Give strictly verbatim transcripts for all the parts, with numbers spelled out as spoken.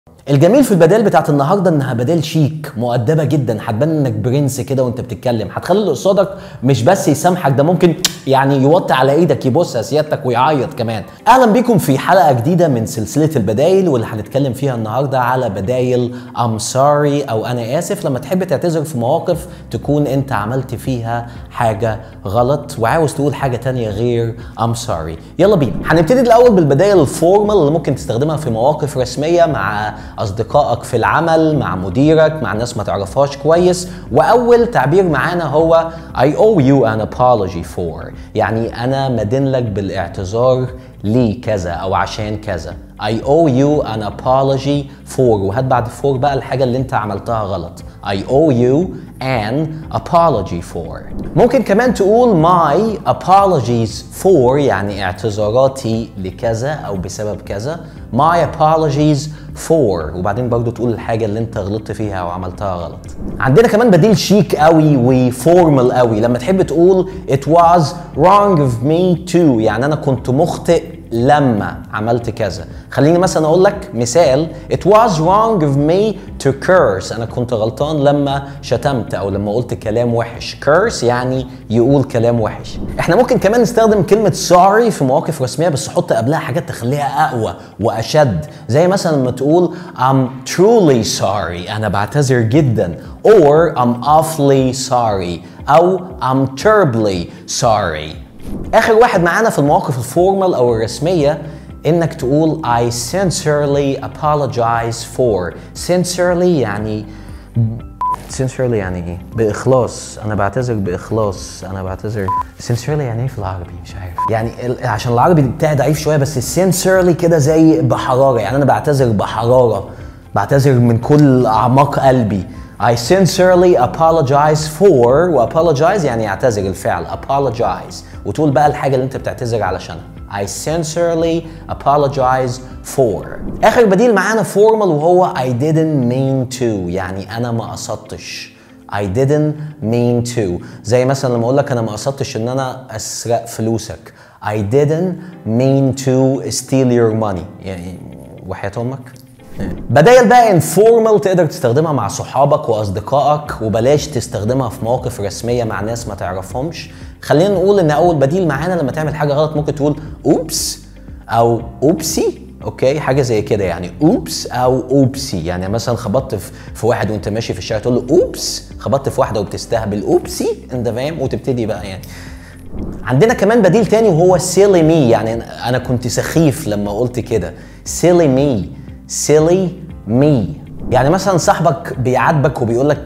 الجميل في البدائل بتاعت النهارده انها بدائل شيك مؤدبه جدا، هتبان انك برنس كده وانت بتتكلم، هتخلي اللي قصادك مش بس يسامحك، ده ممكن يعني يوطي على ايدك يبوسها سيادتك ويعيط كمان. اهلا بيكم في حلقه جديده من سلسله البدائل، واللي هنتكلم فيها النهارده على بدائل I'm sorry او انا اسف، لما تحب تعتذر في مواقف تكون انت عملت فيها حاجه غلط وعاوز تقول حاجه تانية غير I'm sorry. يلا بينا. هنبتدي الاول بالبدائل الفورمال اللي ممكن تستخدمها في مواقف رسميه مع اصدقائك في العمل، مع مديرك، مع ناس ما تعرفهاش كويس. واول تعبير معانا هو I owe you an apology for، يعني انا مدين لك بالاعتذار لي كذا او عشان كذا. I owe you an apology for، وهات بعد for بقى الحاجه اللي انت عملتها غلط. I owe you an apology for. ممكن كمان تقول my apologies for، يعني اعتذاراتي لكذا او بسبب كذا. my apologies for، وبعدين برضو تقول الحاجه اللي انت غلطت فيها او عملتها غلط. عندنا كمان بديل شيك قوي وفورمال قوي لما تحب تقول it was wrong of me too، يعني انا كنت مخطئ لما عملت كذا. خليني مثلا اقول لك مثال it was wrong of me to curse، انا كنت غلطان لما شتمت او لما قلت كلام وحش. curse يعني يقول كلام وحش. احنا ممكن كمان نستخدم كلمة sorry في مواقف رسمية، بس حط قبلها حاجات تخليها اقوى واشد، زي مثلا لما تقول I'm truly sorry، انا بعتذر جدا، or I'm awfully sorry، او I'm terribly sorry. اخر واحد معانا في المواقف الفورمال او الرسميه انك تقول I sincerely apologize for. sincerely يعني sincerely يعني ايه؟ باخلاص، انا بعتذر باخلاص، انا بعتذر. sincerely يعني ايه في العربي؟ مش عارف، يعني عشان العربي بتاعي ضعيف شويه، بس sincerely كده زي بحراره، يعني انا بعتذر بحراره، بعتذر من كل اعماق قلبي. I sincerely apologize for، و apologize يعني يعتذر الفعل apologize، وتقول بقى الحاجة اللي انت بتعتذر علشانها. I sincerely apologize for. آخر بديل معانا formal وهو I didn't mean to، يعني أنا ما قصدتش. I didn't mean to، زي مثلا لما أقول لك أنا ما قصدتش إن أنا أسرق فلوسك. I didn't mean to steal your money، يعني وحياة أمك. بدايل بقى انفورمال تقدر تستخدمها مع صحابك واصدقائك، وبلاش تستخدمها في مواقف رسميه مع ناس ما تعرفهمش. خلينا نقول ان اول بديل معانا لما تعمل حاجه غلط ممكن تقول اوبس او اوبسي، اوكي، حاجه زي كده، يعني اوبس او اوبسي. يعني مثلا خبطت في واحد وانت ماشي في الشارع تقول له اوبس، خبطت في واحده وبتستهبل اوبسي، انت فاهم، وتبتدي بقى يعني. عندنا كمان بديل تاني وهو silly me، يعني انا كنت سخيف لما قلت كده. silly me silly me، يعني مثلا صاحبك بيعاتبك وبيقول لك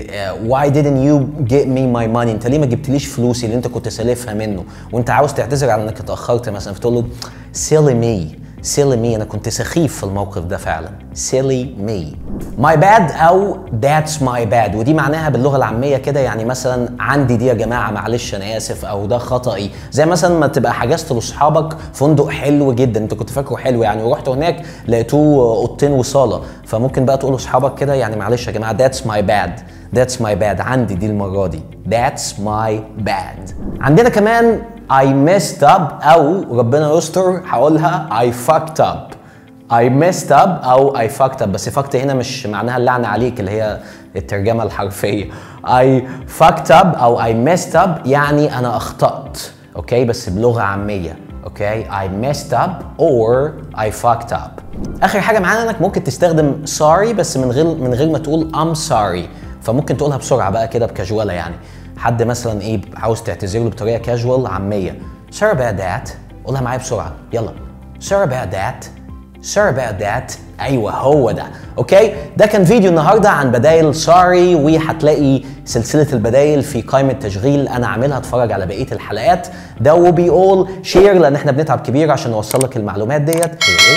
why didn't you get me my money، انت ليه ما جبتليش فلوسي اللي انت كنت سالفها منه، وانت عاوز تعتذر على انك اتاخرت مثلا، فتقول له silly me silly me، انا كنت سخيف في الموقف ده فعلا. silly me. my bad او that's my bad، ودي معناها باللغه العاميه كده، يعني مثلا عندي دي يا جماعه معلش انا اسف، او ده خطأي. زي مثلا ما تبقى حجزت لاصحابك فندق حلو جدا، انت كنت فاكره حلو يعني، ورحت هناك لقيتوه اوضتين وصاله، فممكن بقى تقول لاصحابك كده يعني معلش يا جماعه that's my bad that's my bad، عندي دي المره دي that's my bad. عندنا كمان I messed up او ربنا يستر هقولها I fucked up. I messed up او I fucked up، بس fucked هنا مش معناها اللعنة عليك اللي هي الترجمة الحرفية. I fucked up او I messed up يعني انا اخطأت، اوكي، بس بلغة عامية، اوكي. I messed up or I fucked up. اخر حاجة معانا انك ممكن تستخدم sorry بس من غير من غير ما تقول I'm sorry، فممكن تقولها بسرعة بقى كده بكاجواله، يعني حد مثلا ايه عاوز تعتذر له بطريقه كاجوال عاميه. sorry about that، قولها معايا بسرعه، يلا. sorry about that sorry about that، ايوه هو ده، اوكي. ده كان فيديو النهارده عن بدايل سوري، وهتلاقي سلسله البدايل في قائمه تشغيل انا عاملها، اتفرج على بقيه الحلقات. ده وبي اول شير، لان احنا بنتعب كبير عشان نوصل لك المعلومات ديت. ايه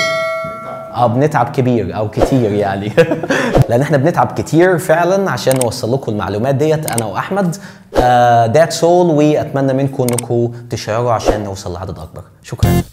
اه بنتعب كبير او كتير يعني لان احنا بنتعب كتير فعلا عشان نوصل لكم المعلومات ديت انا واحمد. ذاتس اول، واتمنى منكم انكم تشيروا عشان نوصل لعدد اكبر. شكرا.